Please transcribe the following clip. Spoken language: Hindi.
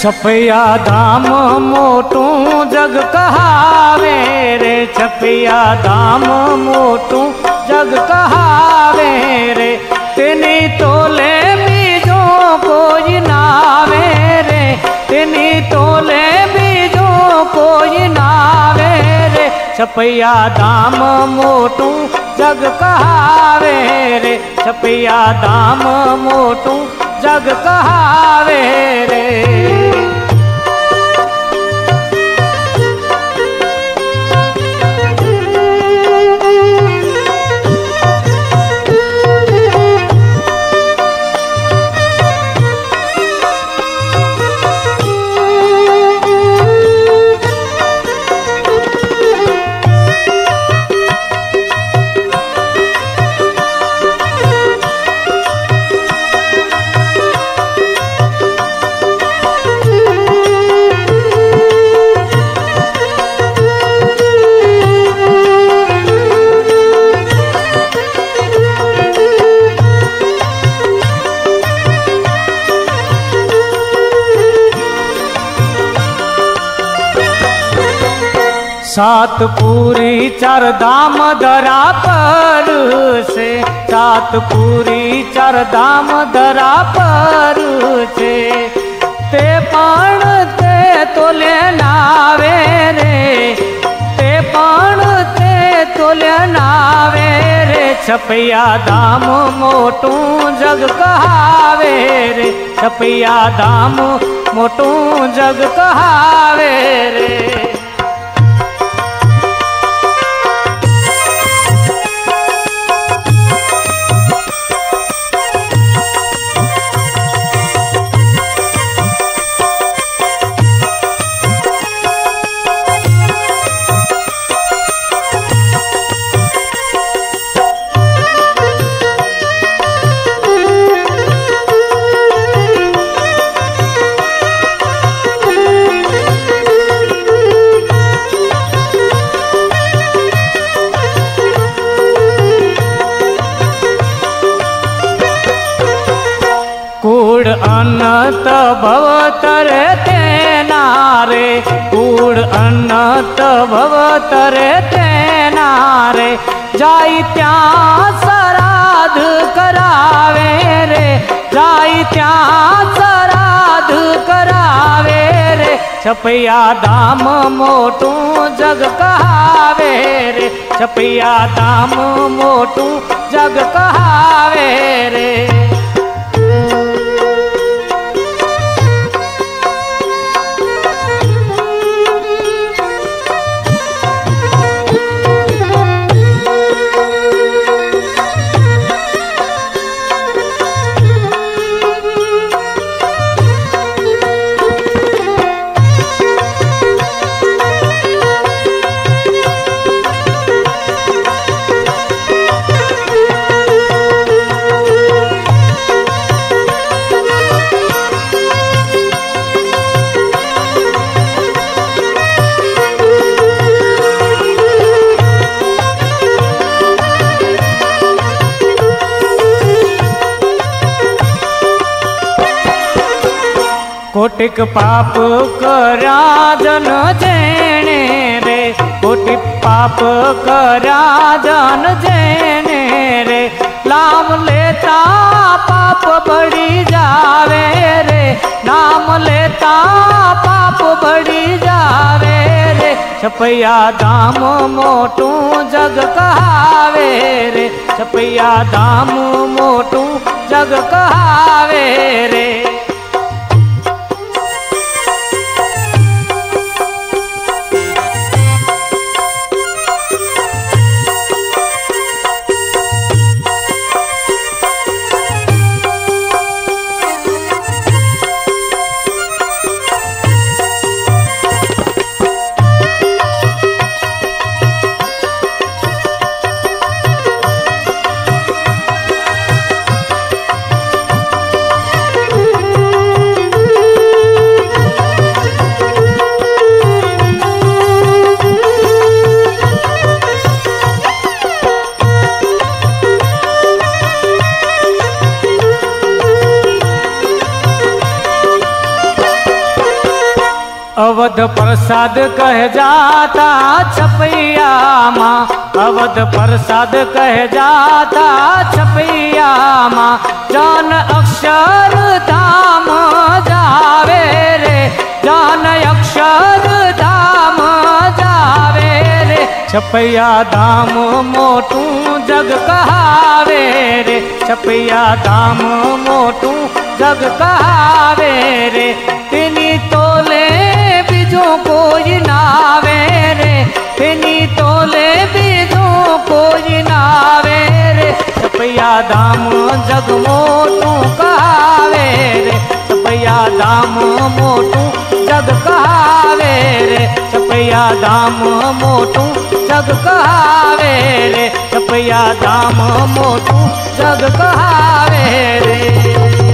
छपैया धाम मोटू जग कहावे रे, छपैया धाम मोटू जग कहावे रे। तिनी तोले बीजो कोई नावे रे, तिनी तोले बीजो कोई नावे रे। छपैया धाम मोटू जग कहावे रे, छपैया धाम मोटू जग कहावे रे। सात पूरी चार धाम धरा पर से, सात पूरी चार धाम धरा पर से। ते पण ते तोले नावे रे, ते पण ते तोले नावे रे। छपैया धाम मोटू जग कहावे रे, छपैया धाम मोटू जग कहावे रे। कूड़ अनंत भवतर तेना रे, कूड़ अनंत भवतर तेना रे। जाई त्या श्राद्ध करावे रे, जाई त्या श्राद्ध करावे रे। छपैया धाम मोटू जग कहावे रे, छपैया धाम मोटू जग कहावे रे। कोटिक पाप करा जन जेने रे, कोटिक पाप करा जन जेने रे। नाम लेता पाप बढ़ी जावे रे, नाम लेता पाप बढ़ी जावे रे। छपैया धाम मोटू जग कहावे रे, छपैया धाम मोटू जग कहावे रे। अवध प्रसाद कह जाता छपैया माँ, अवध प्रसाद कह जाता छपैया माँ। जान अक्षर धाम जावे रे, जान अक्षर धाम जावे रे। छपैया धाम मोटू जग कहावे रे, छपैया धाम मोटू जग कहावे रे। तिनी तोले बीजों कोई नावे रे, तिनी तोले बीजों कोई नावे रे। छपैया धाम जग मोटू कहावे रे, छपैया धाम मोटू जग कहावे रे। छपैया धाम मोटू जग कहावे रे, छपैया धाम मोटू जग कहावे रे।